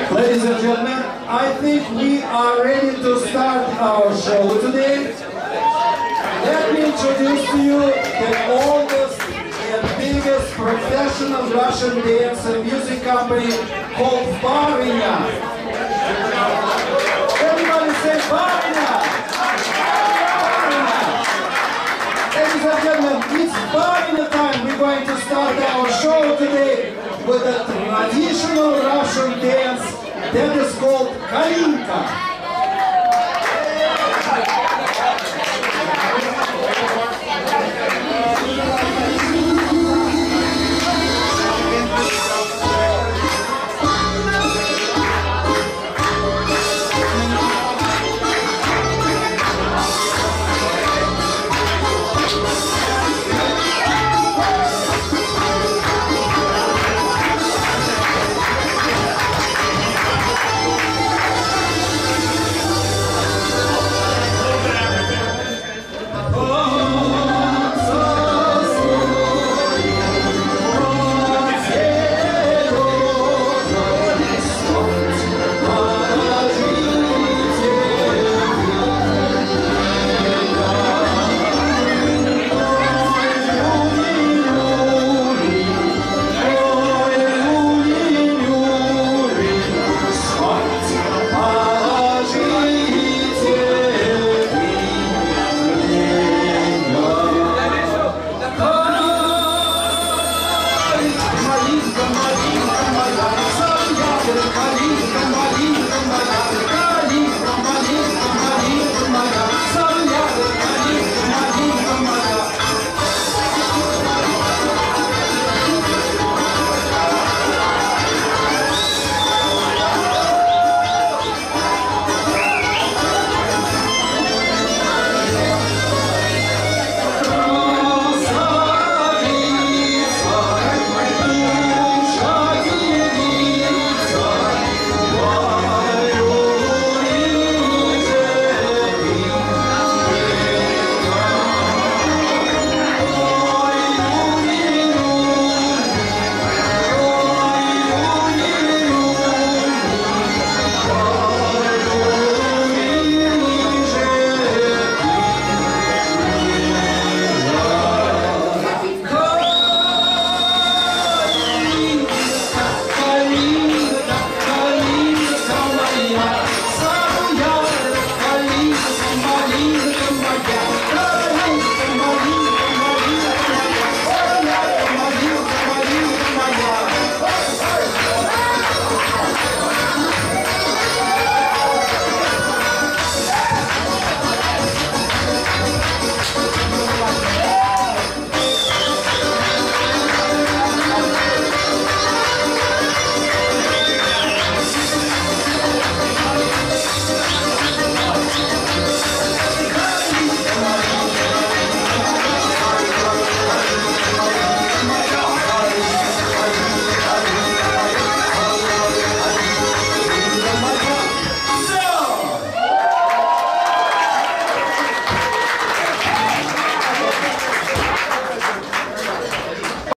Ladies and gentlemen, I think we are ready to start our show today. Let me introduce to you the oldest and biggest professional Russian dance and music company called Barynya. Everybody say Barynya! Barynya! Ladies and gentlemen, it's Barynya time. We're going to start our show today with a traditional Russian dance that is called Kalinka.